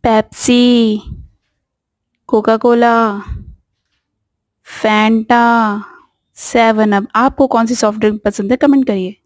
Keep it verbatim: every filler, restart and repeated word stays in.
Pepsi, Coca Cola, Fanta, seven up. आपको कौन सी soft drink पसंद है, कमेंट करिए।